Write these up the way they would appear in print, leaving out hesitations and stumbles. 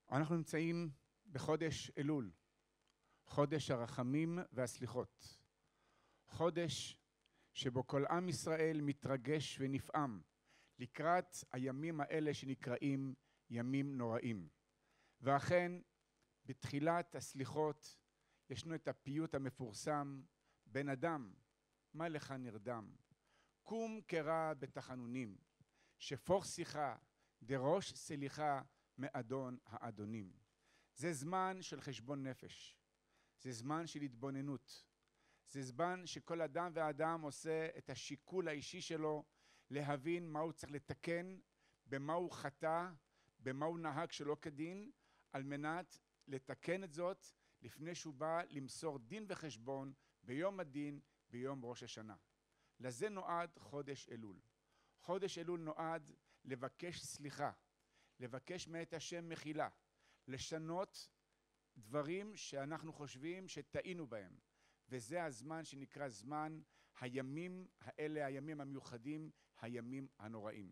אנחנו נמצאים בחודש אלול, חודש הרחמים והסליחות, חודש שבו כל עם ישראל מתרגש ונפעם לקראת הימים האלה שנקראים ימים נוראים. ואכן בתחילת הסליחות ישנו את הפיוט המפורסם, בן אדם מה לך נרדם, קום קרא בתחנונים, שפוך שיחה דרוש סליחה מאדון האדונים. זה זמן של חשבון נפש, זה זמן של התבוננות, זה זמן שכל אדם ואדם עושה את השיקול האישי שלו להבין מה הוא צריך לתקן, במה הוא חטא, במה הוא נהג שלא כדין, על מנת לתקן את זאת לפני שהוא בא למסור דין וחשבון ביום הדין, ביום ראש השנה. לזה נועד חודש אלול. חודש אלול נועד לבקש סליחה, לבקש מאת השם מחילה, לשנות דברים שאנחנו חושבים שטעינו בהם. וזה הזמן שנקרא זמן הימים האלה, הימים המיוחדים, הימים הנוראים.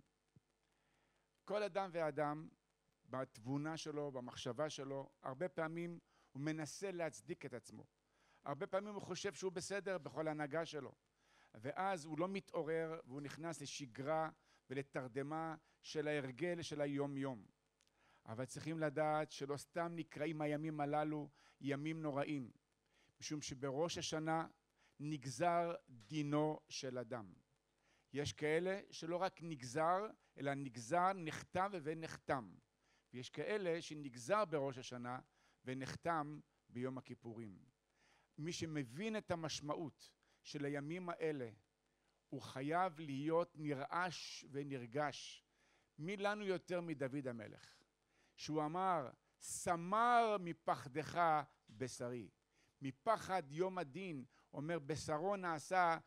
כל אדם ואדם בתבונה שלו, במחשבה שלו, הרבה פעמים הוא מנסה להצדיק את עצמו. הרבה פעמים הוא חושב שהוא בסדר בכל ההנהגה שלו. ואז הוא לא מתעורר והוא נכנס לשגרה ולתרדמה של ההרגל של היום יום. אבל צריכים לדעת שלא סתם נקראים הימים הללו ימים נוראים, משום שבראש השנה נגזר דינו של אדם. יש כאלה שלא רק נגזר, אלא נגזר, נכתב ונחתם. ויש כאלה שנגזר בראש השנה ונחתם ביום הכיפורים. מי שמבין את המשמעות של הימים האלה, הוא חייב להיות נרעש ונרגש. מי לנו יותר מדוד המלך, שהוא אמר, סמר מפחדך בשרי. מפחד יום הדין, אומר בשרו נעשה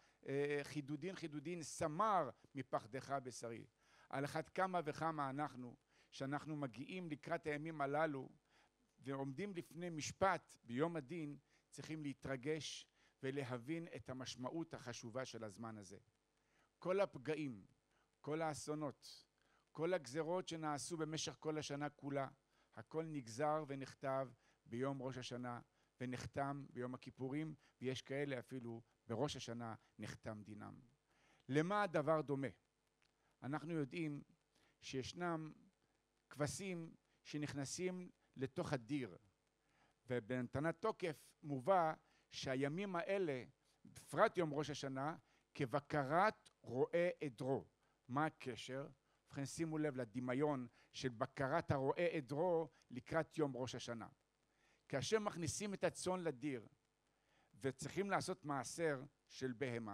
חידודין, סמר מפחדך בשרי. על אחת כמה וכמה אנחנו, שאנחנו מגיעים לקראת הימים הללו, ועומדים לפני משפט ביום הדין, צריכים להתרגש ולהבין את המשמעות החשובה של הזמן הזה. כל הפגעים, כל האסונות, כל הגזרות שנעשו במשך כל השנה כולה, הכל נגזר ונכתב ביום ראש השנה ונחתם ביום הכיפורים, ויש כאלה אפילו בראש השנה נחתם דינם. למה הדבר דומה? אנחנו יודעים שישנם כבשים שנכנסים לתוך הדיר, ובנתנת תוקף מובא שהימים האלה, בפרט יום ראש השנה, כבקרת רועה עדרו. מה הקשר? ובכן שימו לב לדמיון של בקרת הרועה עדרו לקראת יום ראש השנה. כאשר מכניסים את הצאן לדיר וצריכים לעשות מעשר של בהמה,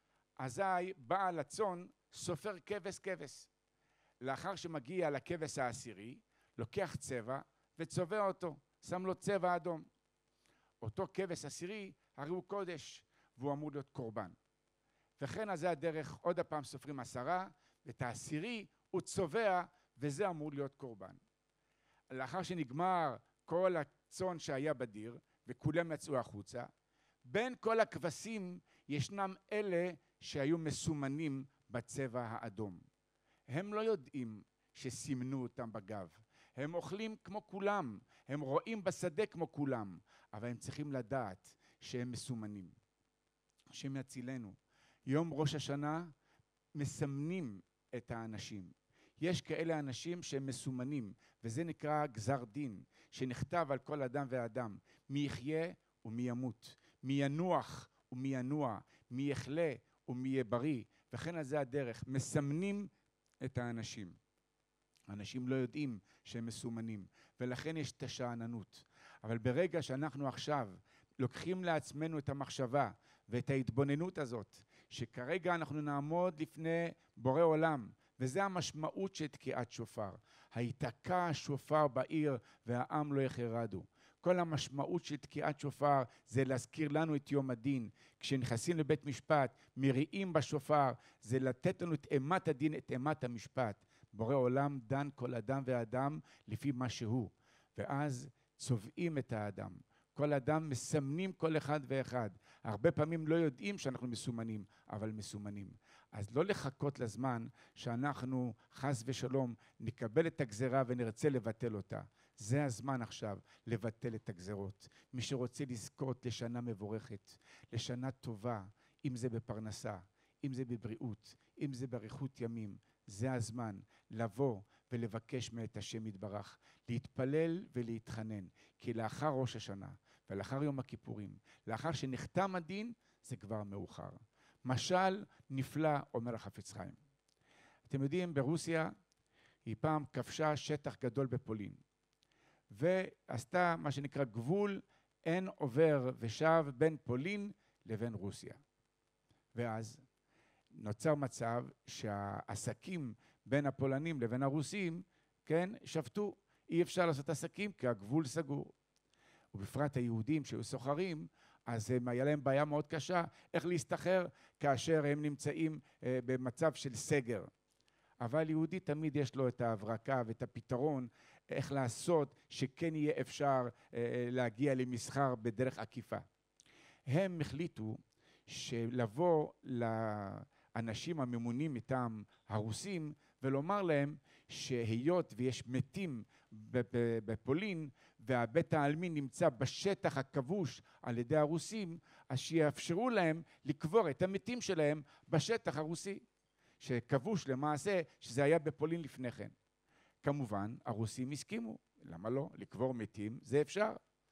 אזי בעל הצאן סופר כבש. לאחר שמגיע לכבש העשירי, לוקח צבע וצובע אותו, שם לו צבע אדום. אותו כבש עשירי הרי הוא קודש והוא אמור להיות קורבן. וכן אז זה הדרך, עוד הפעם סופרים 10, ואת העשירי הוא צובע וזה אמור להיות קורבן. לאחר שנגמר כל הצאן שהיה בדיר וכולם יצאו החוצה, בין כל הכבשים ישנם אלה שהיו מסומנים בצבע האדום. הם לא יודעים שסימנו אותם בגב, הם אוכלים כמו כולם, הם רואים בשדה כמו כולם, אבל הם צריכים לדעת שהם מסומנים. השם יצילנו. יום ראש השנה מסמנים את האנשים. יש כאלה אנשים שהם מסומנים, וזה נקרא גזר דין, שנכתב על כל אדם ואדם, מי יחיה ומי ימות, מי ינוח ומי ינוע, מי יחלה ומי יהיה בריא, וכן על זה הדרך, מסמנים את האנשים. האנשים לא יודעים שהם מסומנים, ולכן יש את השאננות. אבל ברגע שאנחנו עכשיו לוקחים לעצמנו את המחשבה ואת ההתבוננות הזאת, שכרגע אנחנו נעמוד לפני בורא עולם, וזה המשמעות של תקיעת שופר. היתקע השופר בעיר והעם לא יחרדו. כל המשמעות של תקיעת שופר זה להזכיר לנו את יום הדין. כשנכנסים לבית משפט, מריעים בשופר, זה לתת לנו את אימת הדין, את אימת המשפט. בורא עולם דן כל אדם ואדם לפי מה שהוא, ואז צובעים את האדם. כל אדם מסמנים כל אחד ואחד. הרבה פעמים לא יודעים שאנחנו מסומנים, אבל מסומנים. אז לא לחכות לזמן שאנחנו חס ושלום נקבל את הגזרה ונרצה לבטל אותה. זה הזמן עכשיו לבטל את הגזרות. מי שרוצה לזכות לשנה מבורכת, לשנה טובה, אם זה בפרנסה, אם זה בבריאות, אם זה באריכות ימים, זה הזמן לבוא ולבקש מאת השם יתברך, להתפלל ולהתחנן, כי לאחר ראש השנה ולאחר יום הכיפורים, לאחר שנחתם הדין, זה כבר מאוחר. משל נפלא, אומר החפץ חיים. אתם יודעים, ברוסיה היא פעם כבשה שטח גדול בפולין, ועשתה מה שנקרא גבול אין עובר ושב בין פולין לבין רוסיה. ואז נוצר מצב שהעסקים בין הפולנים לבין הרוסים, כן, שבתו. אי אפשר לעשות עסקים כי הגבול סגור. ובפרט היהודים שהיו סוחרים, אז היה להם בעיה מאוד קשה איך להסתחר כאשר הם נמצאים במצב של סגר. אבל יהודי תמיד יש לו את ההברקה ואת הפתרון איך לעשות שכן יהיה אפשר להגיע למסחר בדרך עקיפה. הם החליטו שלבוא לאנשים הממונים מטעם הרוסים ולומר להם שהיות ויש מתים בפולין והבית העלמין נמצא בשטח הכבוש על ידי הרוסים, אז שיאפשרו להם לקבור את המתים שלהם בשטח הרוסי, שכבוש למעשה שזה היה בפולין לפני כן. כמובן הרוסים הסכימו, למה לא? לקבור מתים זה אפשר.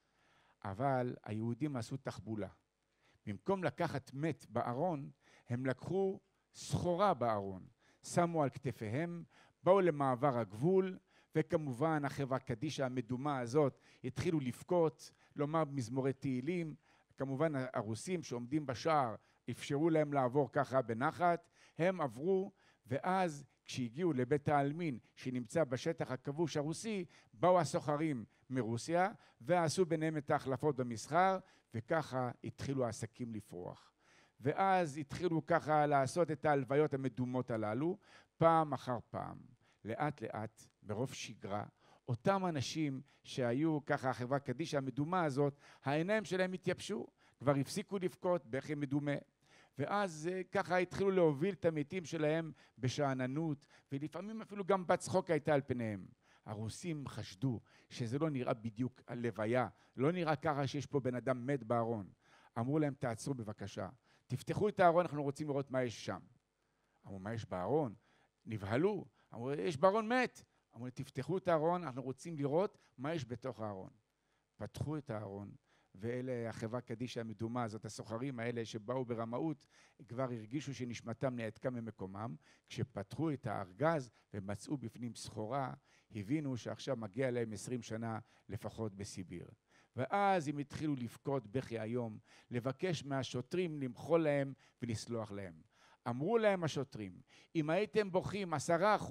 אבל היהודים עשו תחבולה. במקום לקחת מת בארון, הם לקחו סחורה בארון, שמו על כתפיהם, באו למעבר הגבול, וכמובן החברה קדישא המדומה הזאת התחילו לבכות, לומר מזמורי תהילים. כמובן הרוסים שעומדים בשער אפשרו להם לעבור ככה בנחת, הם עברו, ואז כשהגיעו לבית העלמין שנמצא בשטח הכבוש הרוסי, באו הסוחרים מרוסיה ועשו ביניהם את ההחלפות במסחר, וככה התחילו העסקים לפרוח. ואז התחילו ככה לעשות את ההלוויות המדומות הללו, פעם אחר פעם. לאט לאט, ברוב שגרה, אותם אנשים שהיו ככה החברה קדישא המדומה הזאת, העיניים שלהם התייבשו, כבר הפסיקו לבכות בכי מדומה. ואז ככה התחילו להוביל את המתים שלהם בשאננות, ולפעמים אפילו גם בצחוק הייתה על פניהם. הרוסים חשדו שזה לא נראה בדיוק הלוויה, לא נראה ככה שיש פה בן אדם מת בארון. אמרו להם, תעצרו בבקשה, תפתחו את הארון, אנחנו רוצים לראות מה יש שם. אמרו, מה יש בארון? נבהלו, אמרו, יש בארון מת. אמרו, תפתחו את הארון, אנחנו רוצים לראות מה יש בתוך הארון. פתחו את הארון, ואלה החברה קדישא המדומה הזאת, הסוחרים האלה שבאו ברמאות, כבר הרגישו שנשמתם נעתקה ממקומם. כשפתחו את הארגז ומצאו בפנים סחורה, הבינו שעכשיו מגיע להם 20 שנה לפחות בסיביר. ואז הם התחילו לבכות בכי היום, לבקש מהשוטרים למחול להם ולסלוח להם. אמרו להם השוטרים, אם הייתם בוכים 10%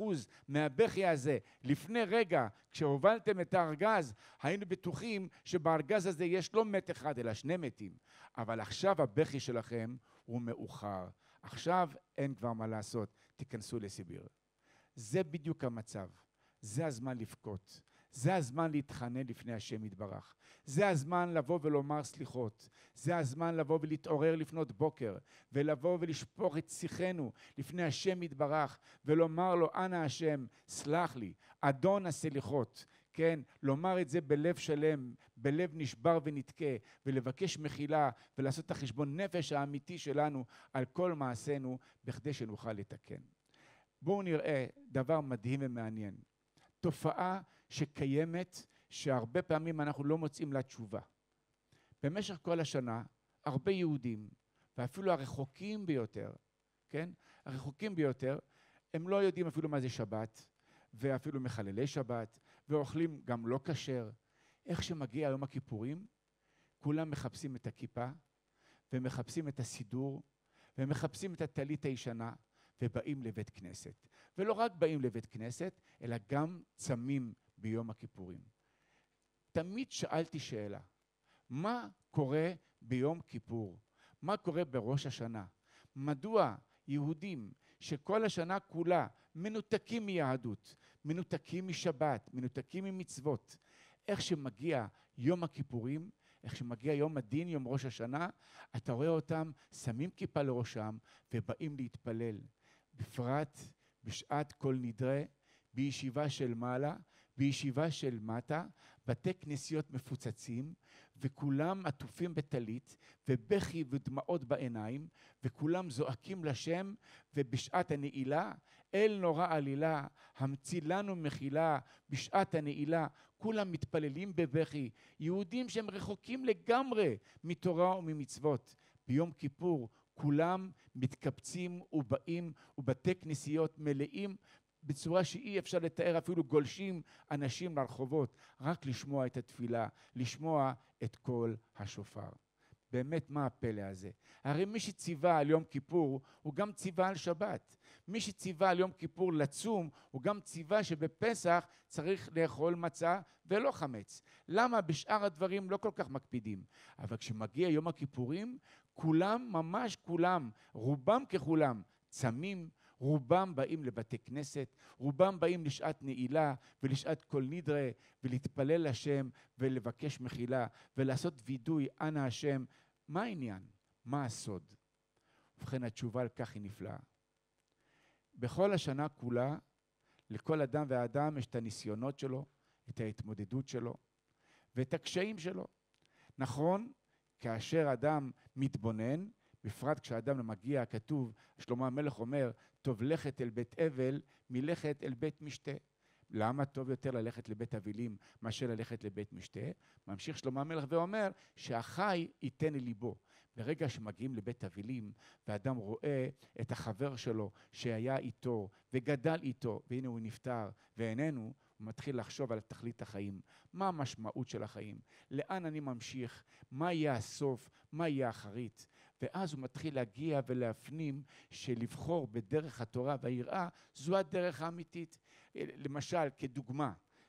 מהבכי הזה לפני רגע, כשהובלתם את הארגז, היינו בטוחים שבארגז הזה יש לא מת אחד אלא 2 מתים. אבל עכשיו הבכי שלכם הוא מאוחר. עכשיו אין כבר מה לעשות, תיכנסו לסיביר. זה בדיוק המצב. זה הזמן לבכות. זה הזמן להתחנן לפני השם יתברך. זה הזמן לבוא ולומר סליחות. זה הזמן לבוא ולהתעורר לפנות בוקר, ולבוא ולשפוך את שיחנו לפני השם יתברך, ולומר לו, אנא השם, סלח לי, אדון הסליחות. כן, לומר את זה בלב שלם, בלב נשבר ונתקה, ולבקש מחילה, ולעשות את החשבון נפש האמיתי שלנו על כל מעשינו, בכדי שנוכל לתקן. בואו נראה דבר מדהים ומעניין. תופעה שקיימת, שהרבה פעמים אנחנו לא מוצאים לה תשובה. במשך כל השנה, הרבה יהודים, ואפילו הרחוקים ביותר, כן? הרחוקים ביותר, הם לא יודעים אפילו מה זה שבת, ואפילו מחללי שבת, ואוכלים גם לא כשר. איך שמגיע יום הכיפורים, כולם מחפשים את הכיפה, ומחפשים את הסידור, ומחפשים את הטלית הישנה, ובאים לבית כנסת. ולא רק באים לבית כנסת, אלא גם צמים ביום הכיפורים. תמיד שאלתי שאלה, מה קורה ביום כיפור? מה קורה בראש השנה? מדוע יהודים שכל השנה כולה מנותקים מיהדות, מנותקים משבת, מנותקים ממצוות, איך שמגיע יום הכיפורים, איך שמגיע יום הדין, יום ראש השנה, אתה רואה אותם שמים כיפה לראשם ובאים להתפלל. בפרט בשעת כל נדרה, בישיבה של מעלה, בישיבה של מטה, בתי כנסיות מפוצצים, וכולם עטופים בטלית, ובכי ודמעות בעיניים, וכולם זועקים לשם, ובשעת הנעילה, אל נורא עלילה, המציא לנו מחילה, בשעת הנעילה, כולם מתפללים בבכי, יהודים שהם רחוקים לגמרי מתורה וממצוות. ביום כיפור כולם מתקבצים ובאים, ובתי כנסיות מלאים, בצורה שאי אפשר לתאר, אפילו גולשים אנשים לרחובות, רק לשמוע את התפילה, לשמוע את קול השופר. באמת, מה הפלא הזה? הרי מי שציווה על יום כיפור, הוא גם ציווה על שבת. מי שציווה על יום כיפור לצום, הוא גם ציווה שבפסח צריך לאכול מצה ולא חמץ. למה בשאר הדברים לא כל כך מקפידים? אבל כשמגיע יום הכיפורים, כולם, ממש כולם, רובם ככולם, צמים, רובם באים לבתי כנסת, רובם באים לשעת נעילה ולשעת כל נדרה, ולהתפלל לשם ולבקש מחילה ולעשות וידוי, אנא השם. מה העניין? מה הסוד? ובכן, התשובה על כך היא נפלאה. בכל השנה כולה, לכל אדם ואדם יש את הניסיונות שלו, את ההתמודדות שלו ואת הקשיים שלו. נכון, כאשר אדם מתבונן, בפרט כשאדם מגיע, כתוב, שלמה המלך אומר, טוב לכת אל בית אבל מלכת אל בית משתה. למה טוב יותר ללכת לבית אבלים מאשר ללכת לבית משתה? ממשיך שלמה המלך ואומר שהחי ייתן לליבו. ברגע שמגיעים לבית אבלים ואדם רואה את החבר שלו שהיה איתו וגדל איתו, והנה הוא נפטר ואיננו, הוא מתחיל לחשוב על תכלית החיים. מה המשמעות של החיים? לאן אני ממשיך? מה יהיה הסוף? מה יהיה האחרית? ואז הוא מתחיל להגיע ולהפנים שלבחור בדרך התורה והיראה זו הדרך האמיתית. למשל, כדוגמה,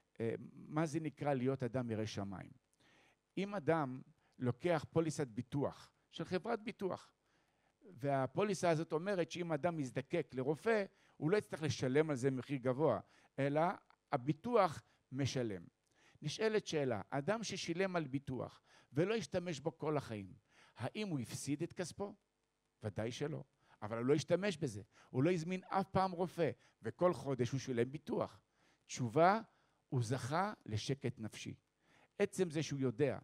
מה זה נקרא להיות אדם ירא שמיים? אם אדם לוקח פוליסת ביטוח של חברת ביטוח, והפוליסה הזאת אומרת שאם אדם מזדקק לרופא, הוא לא יצטרך לשלם על זה מחיר גבוה, אלא הביטוח משלם. נשאלת שאלה, אדם ששילם על ביטוח ולא ישתמש בו כל החיים, האם הוא הפסיד את כספו? ודאי שלא, אבל הוא לא ישתמש בזה, הוא לא יזמין אף פעם רופא, וכל חודש הוא שילם ביטוח. תשובה, הוא זכה לשקט נפשי. עצם זה שהוא יודע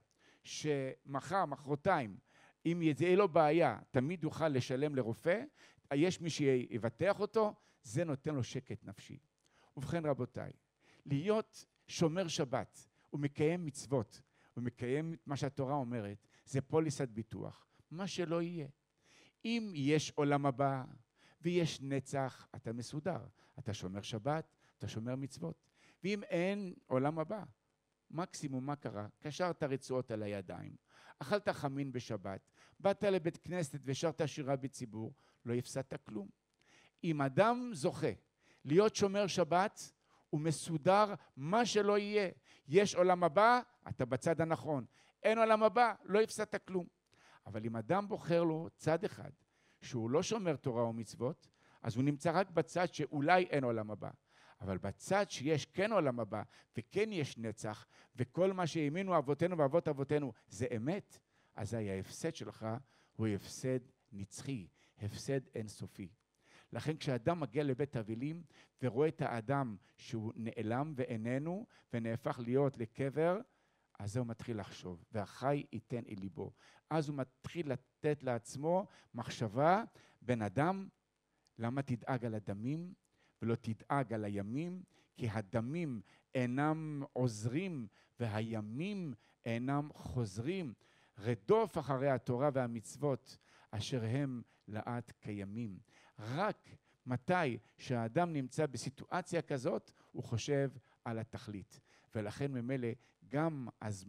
שמחר, מחרתיים, אם יהיה לו בעיה, תמיד יוכל לשלם לרופא, יש מי שיבטח אותו, זה נותן לו שקט נפשי. ובכן רבותיי, להיות שומר שבת ומקיים מצוות, ומקיים את מה שהתורה אומרת, זה פוליסת ביטוח, מה שלא יהיה. אם יש עולם הבא ויש נצח, אתה מסודר. אתה שומר שבת, אתה שומר מצוות. ואם אין עולם הבא, מקסימום מה קרה? קשרת רצועות על הידיים, אכלת חמין בשבת, באת לבית כנסת ושרת שירה בציבור, לא הפסדת כלום. אם אדם זוכה להיות שומר שבת, הוא מסודר מה שלא יהיה. יש עולם הבא, אתה בצד הנכון. אין עולם הבא, לא הפסדת כלום. אבל אם אדם בוחר לו צד אחד, שהוא לא שומר תורה ומצוות, אז הוא נמצא רק בצד שאולי אין עולם הבא. אבל בצד שיש כן עולם הבא, וכן יש נצח, וכל מה שהאמינו אבותינו ואבות אבותינו זה אמת, אז ההפסד שלך הוא הפסד נצחי, הפסד אינסופי. לכן כשאדם מגיע לבית אבלים ורואה את האדם שהוא נעלם ואיננו ונהפך להיות לקבר, אז הוא מתחיל לחשוב, והחי ייתן אל ליבו. אז הוא מתחיל לתת לעצמו מחשבה, בן אדם, למה תדאג על הדמים ולא תדאג על הימים? כי הדמים אינם עוזרים והימים אינם חוזרים. רדוף אחרי התורה והמצוות אשר הם לעד קיימים. רק מתי שהאדם נמצא בסיטואציה כזאת, הוא חושב על התכלית. ולכן ממילא גם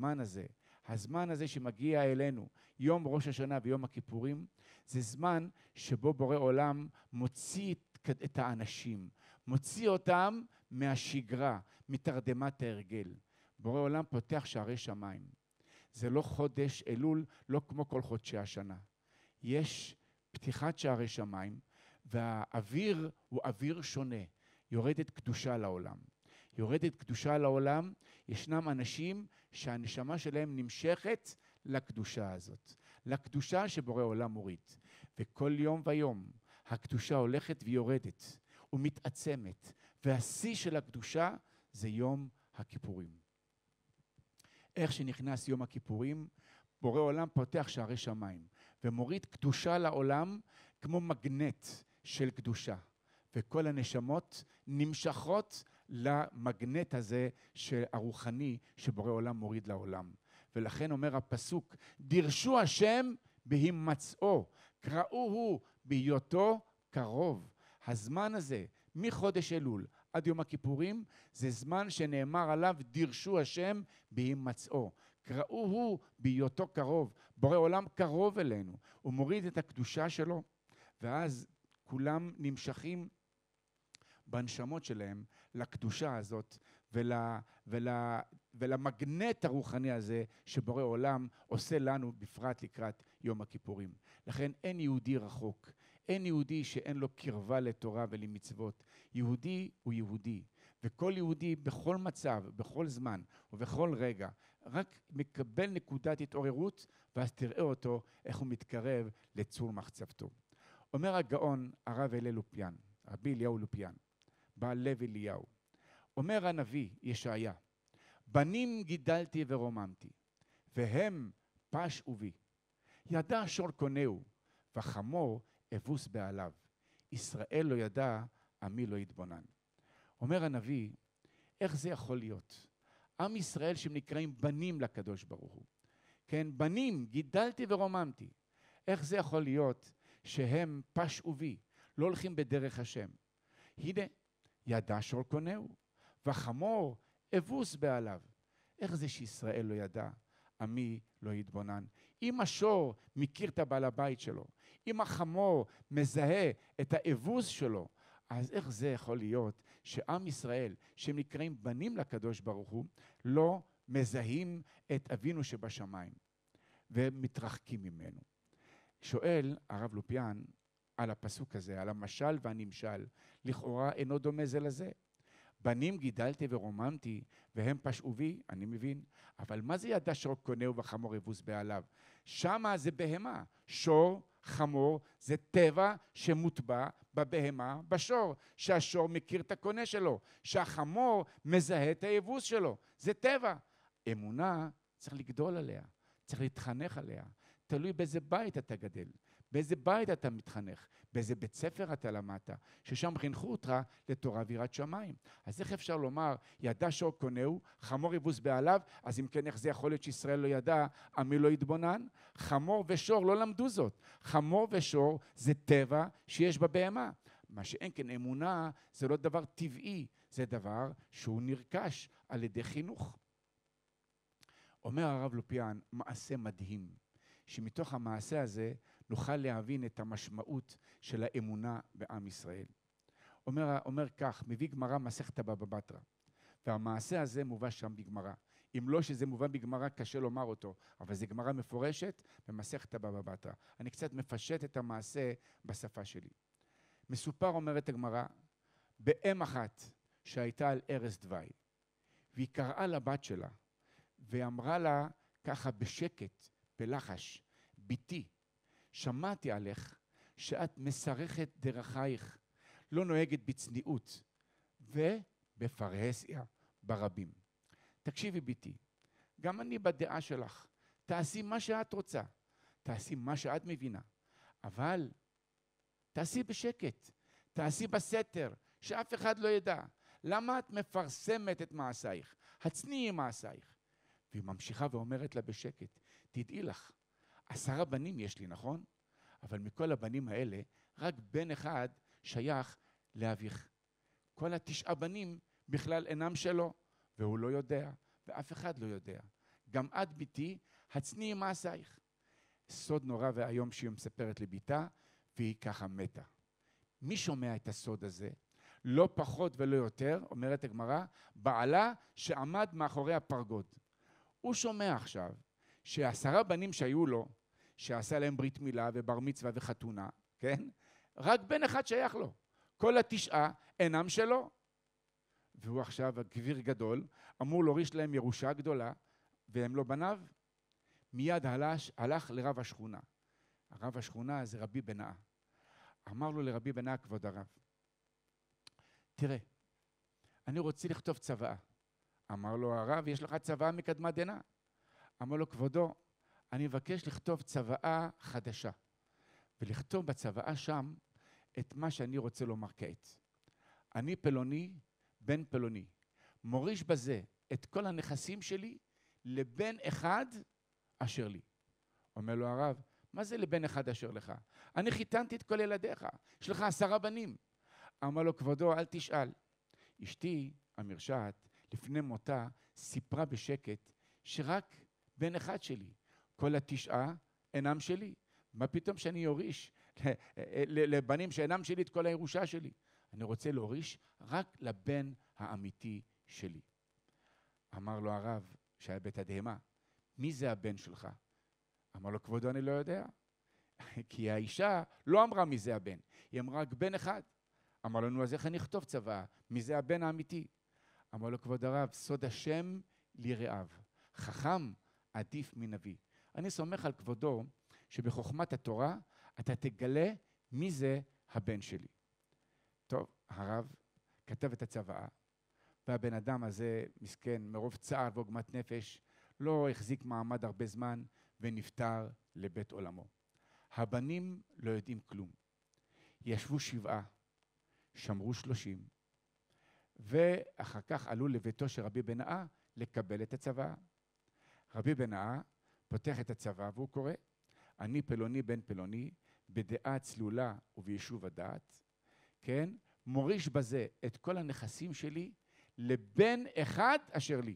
הזמן הזה שמגיע אלינו, יום ראש השנה ויום הכיפורים, זה זמן שבו בורא עולם מוציא את האנשים, מוציא אותם מהשגרה, מתרדמת ההרגל. בורא עולם פותח שערי שמיים. זה לא חודש אלול, לא כמו כל חודשי השנה. יש פתיחת שערי שמיים, והאוויר הוא אוויר שונה. יורדת קדושה לעולם. יורדת קדושה לעולם, ישנם אנשים שהנשמה שלהם נמשכת לקדושה הזאת. לקדושה שבורא עולם מוריד. וכל יום ויום הקדושה הולכת ויורדת ומתעצמת. והשיא של הקדושה זה יום הכיפורים. איך שנכנס יום הכיפורים, בורא עולם פותח שערי שמיים, ומוריד קדושה לעולם כמו מגנט של קדושה. וכל הנשמות נמשכות למגנט הזה הרוחני שבורא עולם מוריד לעולם. ולכן אומר הפסוק, דרשו השם בהימצאו, קראוהו בהיותו קרוב. הזמן הזה, מחודש אלול עד יום הכיפורים, זה זמן שנאמר עליו, דרשו השם בהימצאו. קראוהו בהיותו קרוב. בורא עולם קרוב אלינו, הוא מוריד את הקדושה שלו, ואז כולם נמשכים בנשמות שלהם לקדושה הזאת ולמגנט הרוחני הזה שבורא עולם עושה לנו בפרט לקראת יום הכיפורים. לכן אין יהודי רחוק, אין יהודי שאין לו קרבה לתורה ולמצוות. יהודי הוא יהודי, וכל יהודי בכל מצב, בכל זמן ובכל רגע רק מקבל נקודת התעוררות, ואז תראה אותו איך הוא מתקרב לצור מחצבתו. אומר הגאון הרב הלל לופיאן, רבי אליהו לופיאן, בעל לב אליהו, אומר הנביא ישעיה, בנים גידלתי ורוממתי, והם פשעו בי. ידע שור קונהו, וחמור אבוס בעליו. ישראל לא ידע, עמי לא יתבונן. אומר הנביא, איך זה יכול להיות? עם ישראל שנקראים בנים לקדוש ברוך הוא. כן, בנים, גידלתי ורוממתי. איך זה יכול להיות שהם פשעו בי, לא הולכים בדרך השם? הנה, ידע שור קונהו, וחמור אבוס בעליו. איך זה שישראל לא ידע, עמי לא יתבונן? אם השור מכיר את הבעל הבית שלו, אם החמור מזהה את האבוס שלו, אז איך זה יכול להיות שעם ישראל, שהם נקראים בנים לקדוש ברוך הוא, לא מזהים את אבינו שבשמיים ומתרחקים ממנו? שואל הרב לופיאן על הפסוק הזה, על המשל והנמשל, לכאורה אינו דומה זה לזה. בנים גידלתי ורוממתי, והם פשעו בי, אני מבין. אבל מה זה ידע שור קונהו וחמור אבוס בעליו? שמה זה בהמה. שור, חמור, זה טבע שמוטבע בבהמה, בשור. שהשור מכיר את הקונה שלו, שהחמור מזהה את האבוס שלו. זה טבע. אמונה צריך לגדול עליה, צריך להתחנך עליה. תלוי באיזה בית אתה גדל, באיזה בית אתה מתחנך, באיזה בית ספר אתה למדת, ששם חינכו אותך לתורה ויראת שמיים. אז איך אפשר לומר, ידע שור קונהו, חמור אבוס בעליו? אז אם כן, איך זה יכול להיות שישראל לא ידע, עמי לא יתבונן? חמור ושור לא למדו זאת. חמור ושור זה טבע שיש בבהמה. מה שאין כן, אמונה זה לא דבר טבעי, זה דבר שהוא נרכש על ידי חינוך. אומר הרב לופיאן, מעשה מדהים, שמתוך המעשה הזה נוכל להבין את המשמעות של האמונה בעם ישראל. אומר כך, מביא גמרא מסכת בבא בתרא, והמעשה הזה מובא שם בגמרא. אם לא שזה מובא בגמרא, קשה לומר אותו, אבל זה גמרא מפורשת במסכת בבא בתרא. אני קצת מפשט את המעשה בשפה שלי. מסופר, אומרת הגמרא, באם אחת שהייתה על ערש דווי, והיא קראה לבת שלה, ואמרה לה ככה בשקט, בלחש, ביתי, שמעתי עליך שאת מסרכת דרכייך, לא נוהגת בצניעות ובפרהסיה ברבים. תקשיבי ביתי, גם אני בדעה שלך, תעשי מה שאת רוצה, תעשי מה שאת מבינה, אבל תעשי בשקט, תעשי בסתר, שאף אחד לא ידע. למה את מפרסמת את מעשייך? הצניעי מעשייך. והיא ממשיכה ואומרת לה בשקט, תדעי לך, 10 בנים יש לי, נכון? אבל מכל הבנים האלה, רק בן אחד שייך לאביך. כל 9 בנים בכלל אינם שלו, והוא לא יודע, ואף אחד לא יודע. גם את ביתי, הצניעי מעשייך. סוד נורא והיום שהיא מספרת לביתה, והיא ככה מתה. מי שומע את הסוד הזה? לא פחות ולא יותר, אומרת הגמרא, בעלה שעמד מאחורי הפרגוד. הוא שומע עכשיו ש10 בנים שהיו לו, שעשה להם ברית מילה ובר מצווה וחתונה, כן? רק בן אחד שייך לו. כל 9 אינם שלו. והוא עכשיו, גביר גדול, אמור להוריש להם ירושה גדולה, והם לא בניו. מיד הלך לרב השכונה. הרב השכונה זה רבי בנאה. אמר לו לרבי בנאה, כבוד הרב, תראה, אני רוצה לכתוב צוואה. אמר לו הרב, יש לך צוואה מקדמת דנא. אמר לו, כבודו, אני מבקש לכתוב צוואה חדשה, ולכתוב בצוואה שם את מה שאני רוצה לומר כעת. אני פלוני, בן פלוני, מוריש בזה את כל הנכסים שלי לבן אחד אשר לי. אומר לו הרב, מה זה לבן אחד אשר לך? אני חיתנתי את כל ילדיך, יש לך 10 בנים. אמר לו, כבודו, אל תשאל. אשתי, המרשעת, לפני מותה, סיפרה בשקט שרק בן אחד שלי. כל 9 אינם שלי. מה פתאום שאני יוריש לבנים שאינם שלי את כל הירושה שלי? אני רוצה להוריש רק לבן האמיתי שלי. אמר לו הרב, שהיה בתדהמה, מי זה הבן שלך? אמר לו, כבודו, אני לא יודע. כי האישה לא אמרה מי זה הבן, היא אמרה רק בן אחד. אמר לנו, אז איך אני אכתוב צוואה? מי זה הבן האמיתי? אמר לו, כבוד הרב, סוד השם ליראיו, חכם עדיף מנביא. אני סומך על כבודו שבחוכמת התורה אתה תגלה מי זה הבן שלי. טוב, הרב כתב את הצוואה, והבן אדם הזה, מסכן, מרוב צער ועוגמת נפש, לא החזיק מעמד הרבה זמן ונפטר לבית עולמו. הבנים לא יודעים כלום. ישבו 7, שמרו 30, ואחר כך עלו לביתו של רבי בנאה לקבל את הצוואה. רבי בנאה פותח את הצוואה והוא קורא, אני פלוני בן פלוני, בדעה צלולה וביישוב הדעת, כן? מוריש בזה את כל הנכסים שלי לבן אחד אשר לי.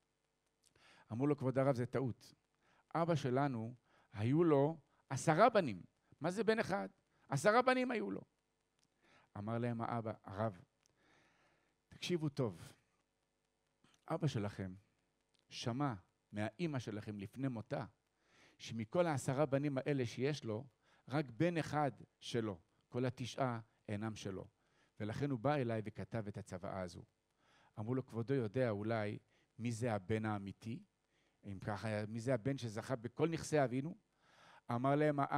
אמרו לו, כבוד הרב, זה טעות. אבא שלנו, היו לו 10 בנים. מה זה בן אחד? 10 בנים היו לו. אמר להם האבא, הרב, תקשיבו טוב. אבא שלכם שמע מהאימא שלכם לפני מותה, שמכל 10 בנים האלה שיש לו, רק בן אחד שלו. כל 9 אינם שלו. ולכן הוא בא אליי וכתב את הצוואה הזו. אמרו לו, כבודו יודע אולי מי זה הבן האמיתי? אם ככה, מי זה הבן שזכה בכל נכסי אבינו? אמר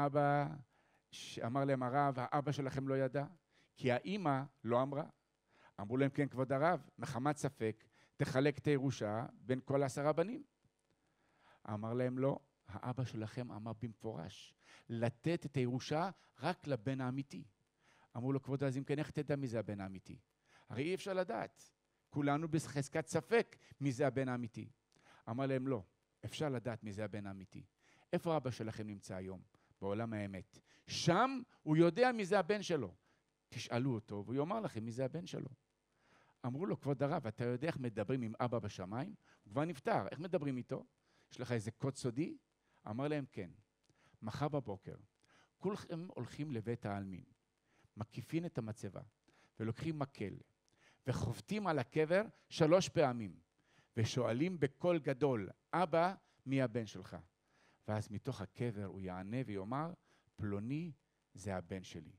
להם הרב, האבא שלכם לא ידע, כי האימא לא אמרה. אמרו להם, כן, כבוד הרב, מחמת ספק, תחלק את הירושה בין כל 10 בנים. אמר להם, לא, האבא שלכם אמר במפורש, לתת את הירושה רק לבן האמיתי. אמרו לו, כבוד, אז אם כן, איך תדע מי זה הבן האמיתי? הרי אי אפשר לדעת. כולנו בחזקת ספק מי זה הבן האמיתי. אמר להם, לא, אפשר לדעת מי זה הבן האמיתי. איפה אבא שלכם נמצא היום? בעולם האמת. שם הוא יודע מי זה הבן שלו. תשאלו אותו והוא יאמר לכם מי זה הבן שלו. אמרו לו, כבוד הרב, אתה יודע איך מדברים עם אבא בשמיים? הוא כבר נפטר, איך מדברים איתו? יש לך איזה קוד סודי? אמר להם, כן. מחר בבוקר, כולכם הולכים לבית העלמין, מקיפים את המצבה, ולוקחים מקל, וחובטים על הקבר 3 פעמים, ושואלים בקול גדול, אבא, מי הבן שלך? ואז מתוך הקבר הוא יענה ויאמר, פלוני זה הבן שלי.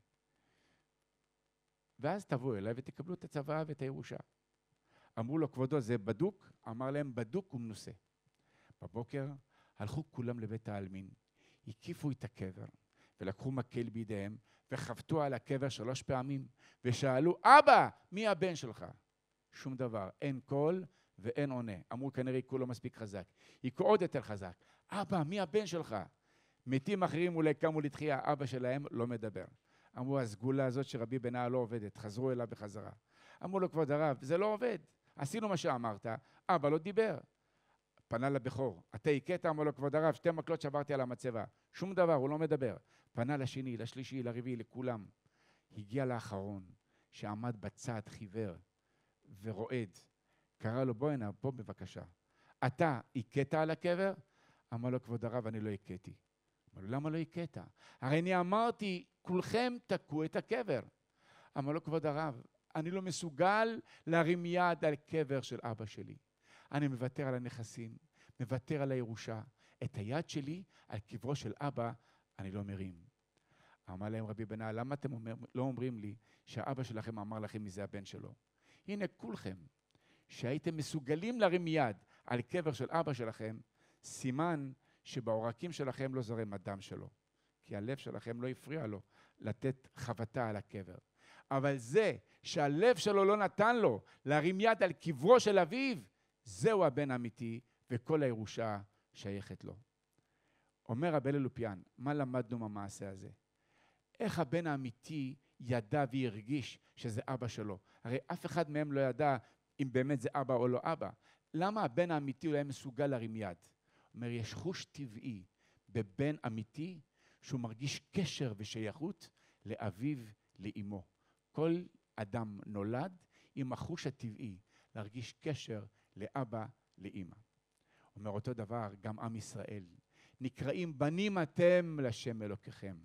ואז תבואו אליי ותקבלו את הצוואה ואת הירושה. אמרו לו, כבודו, זה בדוק? אמר להם, בדוק ומנוסה. בבוקר הלכו כולם לבית העלמין, הקיפו את הקבר, ולקחו מקל בידיהם, וחבטו על הקבר 3 פעמים, ושאלו, אבא, מי הבן שלך? שום דבר, אין קול ואין עונה. אמרו, כנראה יקו לא מספיק חזק. יקו עוד יותר חזק. אבא, מי הבן שלך? מתים אחרים אולי קמו לתחייה, אבא שלהם לא מדבר. אמרו, הסגולה הזאת שרבי בנאה לא עובדת, חזרו אליו בחזרה. אמרו לו, כבוד הרב, זה לא עובד. עשינו מה שאמרת, אבא לא דיבר. פנה לבכור, אתה הכית? אמר לו, כבוד הרב, 2 מקלות שברתי על המצבה. שום דבר, הוא לא מדבר. פנה לשני, לשלישי, לרביעי, לכולם. הגיע לאחרון, שעמד בצד חיוור ורועד. קרא לו, בוא הנה, בוא בבקשה. אתה הכית על הקבר? אמר לו, כבוד הרב, אני לא הכיתי. אמר לו, למה לא הכית? הרי אני אמרתי, כולכם תקעו את הקבר. אמר לו, כבוד הרב, אני לא מסוגל להרים יד על קבר של אבא שלי. אני מוותר על הנכסים, מוותר על הירושה. את היד שלי על קברו של אבא אני לא מרים. אמר להם רבי בנאה, למה אתם לא אומרים לי שהאבא שלכם אמר לכם מי זה הבן שלו? הנה כולכם, שהייתם מסוגלים להרים יד על קבר של אבא שלכם, סימן שבעורקים שלכם לא זורם הדם שלו. כי הלב שלכם לא הפריע לו לתת חבטה על הקבר. אבל זה שהלב שלו לא נתן לו להרים יד על קברו של אביו, זהו הבן האמיתי, וכל הירושה שייכת לו. אומר רבי אלופיאן, מה למדנו מהמעשה הזה? איך הבן האמיתי ידע והרגיש שזה אבא שלו? הרי אף אחד מהם לא ידע אם באמת זה אבא או לא אבא. למה הבן האמיתי הוא היה מסוגל להרים יד? אומר, יש חוש טבעי בבן אמיתי שהוא מרגיש קשר ושייכות לאביו, לאמו. כל אדם נולד עם החוש הטבעי להרגיש קשר לאבא, לאמא. אומר אותו דבר גם עם ישראל. נקראים בנים אתם לשם אלוקיכם.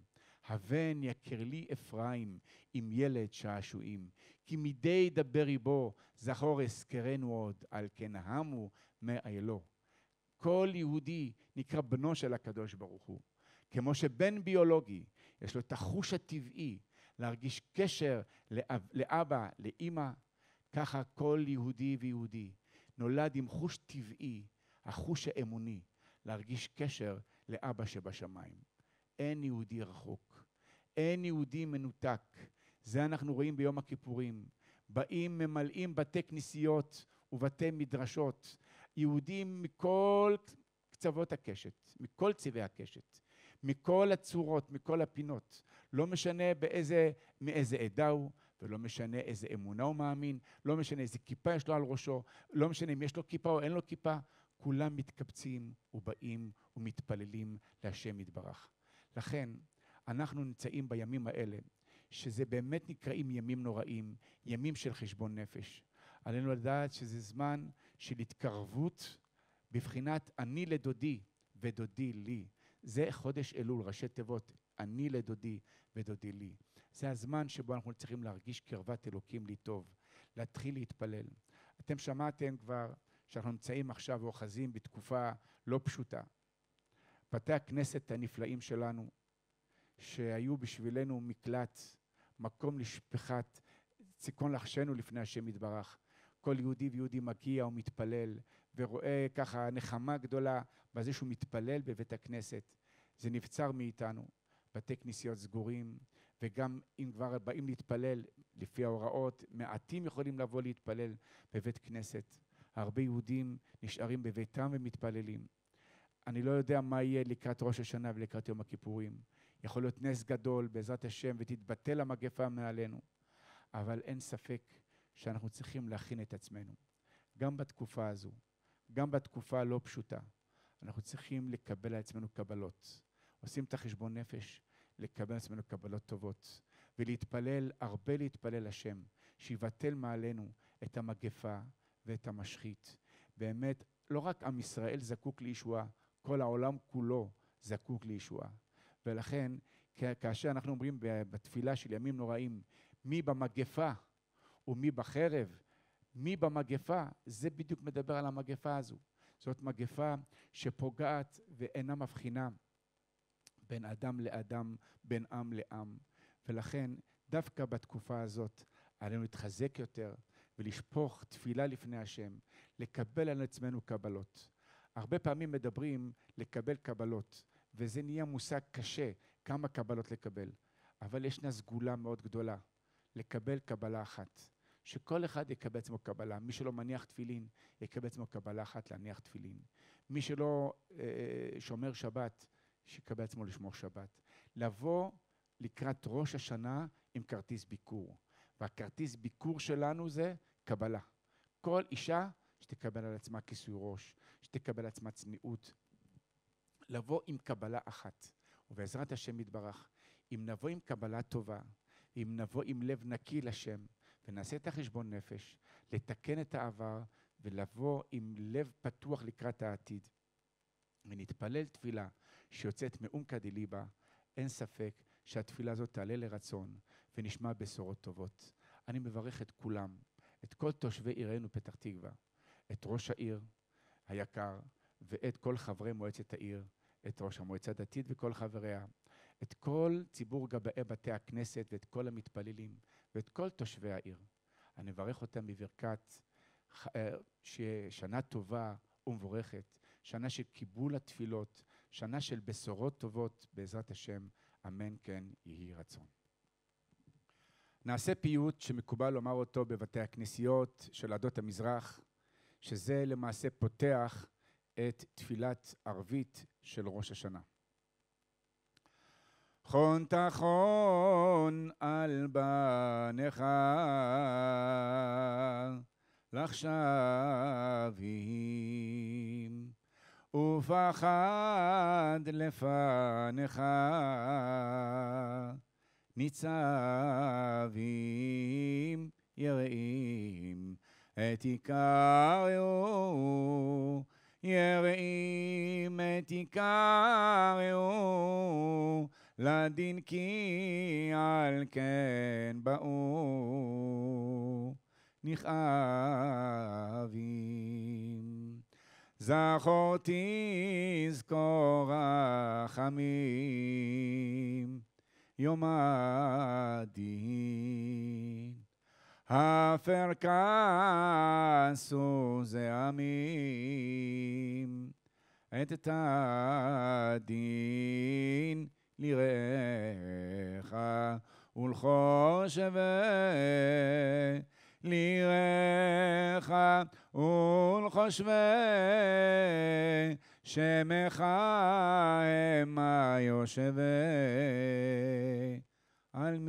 הבן יקר לי אפרים עם ילד שעשועים. כי מדי דבר ריבו זכור אזכרנו עוד, על כן המו מאיילו. כל יהודי נקרא בנו של הקדוש ברוך הוא. כמו שבן ביולוגי יש לו את החוש הטבעי להרגיש קשר לאבא, לאמא, ככה כל יהודי ויהודי נולד עם חוש טבעי, החוש האמוני, להרגיש קשר לאבא שבשמיים. אין יהודי רחוק, אין יהודי מנותק. זה אנחנו רואים ביום הכיפורים. באים, ממלאים בתי כנסיות ובתי מדרשות, יהודים מכל קצוות הקשת, מכל צבעי הקשת, מכל הצורות, מכל הפינות. לא משנה מאיזה עדה הוא, ולא משנה איזה אמונה הוא מאמין, לא משנה איזה כיפה יש לו על ראשו, לא משנה אם יש לו כיפה או אין לו כיפה, כולם מתקבצים ובאים ומתפללים להשם יתברך. לכן אנחנו נמצאים בימים האלה, שזה באמת נקראים ימים נוראים, ימים של חשבון נפש. עלינו לדעת שזה זמן של התקרבות בבחינת אני לדודי ודודי לי. זה חודש אלול, ראשי תיבות, אני לדודי ודודי לי. זה הזמן שבו אנחנו צריכים להרגיש קרבת אלוקים לי טוב, להתחיל להתפלל. אתם שמעתם כבר שאנחנו נמצאים עכשיו ואוחזים בתקופה לא פשוטה. בתי הכנסת הנפלאים שלנו, שהיו בשבילנו מקלט, מקום לשפיכת ציכון לחשנו לפני השם יתברך. כל יהודי ויהודי מגיע ומתפלל, ורואה ככה נחמה גדולה בזה שהוא מתפלל בבית הכנסת. זה נבצר מאיתנו, בתי כנסיות סגורים, וגם אם כבר באים להתפלל לפי ההוראות, מעטים יכולים לבוא להתפלל בבית כנסת. הרבה יהודים נשארים בביתם ומתפללים. אני לא יודע מה יהיה לקראת ראש השנה ולקראת יום הכיפורים. יכול להיות נס גדול בעזרת השם ותתבטל המגפה מעלינו. אבל אין ספק שאנחנו צריכים להכין את עצמנו. גם בתקופה הזו, גם בתקופה הלא פשוטה, אנחנו צריכים לקבל על עצמנו קבלות. עושים את החשבון נפש, לקבל על עצמנו קבלות טובות, ולהתפלל, הרבה להתפלל השם, שיבטל מעלינו את המגפה ואת המשחית. באמת, לא רק עם ישראל זקוק לישועה, כל העולם כולו זקוק לישועה. ולכן, כאשר אנחנו אומרים בתפילה של ימים נוראים, מי במגפה ומי בחרב, מי במגפה, זה בדיוק מדבר על המגפה הזו. זאת מגפה שפוגעת ואינה מבחינה בין אדם לאדם, בין עם לעם. ולכן, דווקא בתקופה הזאת, עלינו להתחזק יותר ולשפוך תפילה לפני השם, לקבל על עצמנו קבלות. הרבה פעמים מדברים לקבל קבלות, וזה נהיה מושג קשה, כמה קבלות לקבל. אבל ישנה סגולה מאוד גדולה, לקבל קבלה אחת. שכל אחד יקבל עצמו קבלה. מי שלא מניח תפילין, יקבל עצמו קבלה אחת להניח תפילין. מי שלא שומר שבת, שיקבל עצמו לשמור שבת. לבוא לקראת ראש השנה עם כרטיס ביקור. והכרטיס ביקור שלנו זה קבלה. כל אישה שתקבל על עצמה כיסוי ראש, שתקבל על עצמה צניעות. לבוא עם קבלה אחת. ובעזרת השם יתברך, אם נבוא עם קבלה טובה, אם נבוא עם לב נקי לשם, ונעשה את החשבון נפש, לתקן את העבר, ולבוא עם לב פתוח לקראת העתיד. ונתפלל תפילה שיוצאת מעומקא דליבא, אין ספק שהתפילה הזאת תעלה לרצון, ונשמע בשורות טובות. אני מברך את כולם, את כל תושבי עירנו פתח תקווה, את ראש העיר היקר, ואת כל חברי מועצת העיר, את ראש המועצה הדתית וכל חבריה, את כל ציבור גבאי בתי הכנסת ואת כל המתפללים, ואת כל תושבי העיר. אני מברך אותם בברכת שנה טובה ומבורכת, שנה של קיבול התפילות, שנה של בשורות טובות, בעזרת השם, אמן כן יהי רצון. נעשה פיוט שמקובל לומר אותו בבתי הכנסיות של עדות המזרח, שזה למעשה פותח את תפילת ערבית של ראש השנה. חון תחון על בניך לחשבים ופחד לפניך ניצבים יראים את יקראו יראים את יקראו לדין כי על כן באו נכאבים זכור תזכור רחמים יום הדין הפר כעסו זעמים את הדין ליראך ולחושבי ליראך ולחושבי שמך המה יושבי על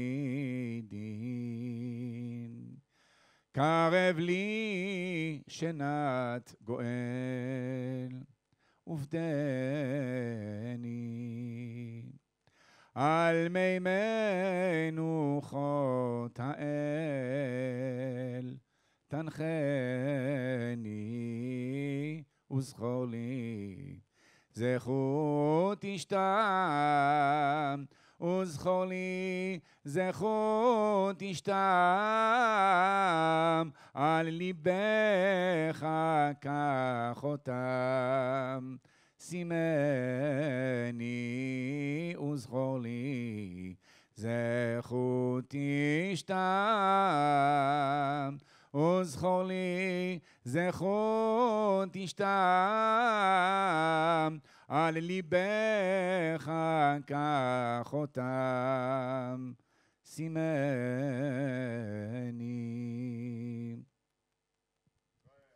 מדין קרב לי שנת גואל ובדני על מי מנוחות האל תנחני וזכור לי זכות אשתם וזכור לי זכות אשתם על ליבך קח אותם שימני וזכור לי זכות אשתם וזכור לי זכות אשתם על ליבך קח אותם שימני